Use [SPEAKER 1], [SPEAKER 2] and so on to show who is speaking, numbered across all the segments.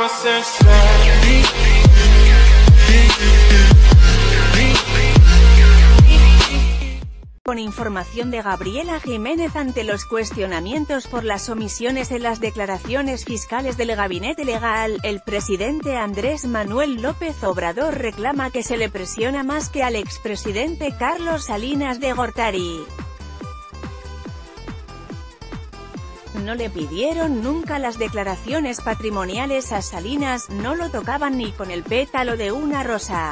[SPEAKER 1] Con información de Gabriela Jiménez ante los cuestionamientos por las omisiones en las declaraciones fiscales del Gabinete Legal, el presidente Andrés Manuel López Obrador reclama que se le presiona más que al expresidente Carlos Salinas de Gortari. No le pidieron nunca las declaraciones patrimoniales a Salinas, no lo tocaban ni con el pétalo de una rosa.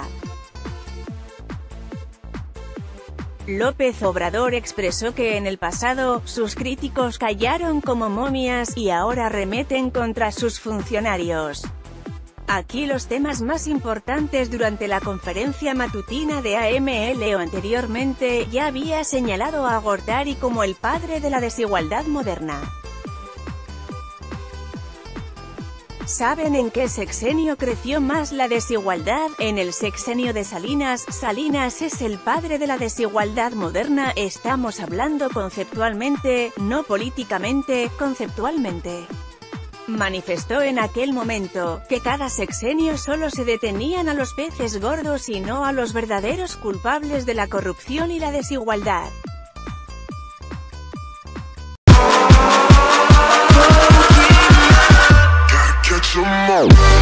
[SPEAKER 1] López Obrador expresó que en el pasado, sus críticos callaron como momias, y ahora arremeten contra sus funcionarios. Aquí los temas más importantes durante la conferencia matutina de AMLO. Anteriormente, ya había señalado a Gortari como el padre de la desigualdad moderna. ¿Saben en qué sexenio creció más la desigualdad? En el sexenio de Salinas. Salinas es el padre de la desigualdad moderna. Estamos hablando conceptualmente, no políticamente, conceptualmente. Manifestó en aquel momento, que cada sexenio solo se detenían a los peces gordos y no a los verdaderos culpables de la corrupción y la desigualdad.
[SPEAKER 2] Catch 'em all.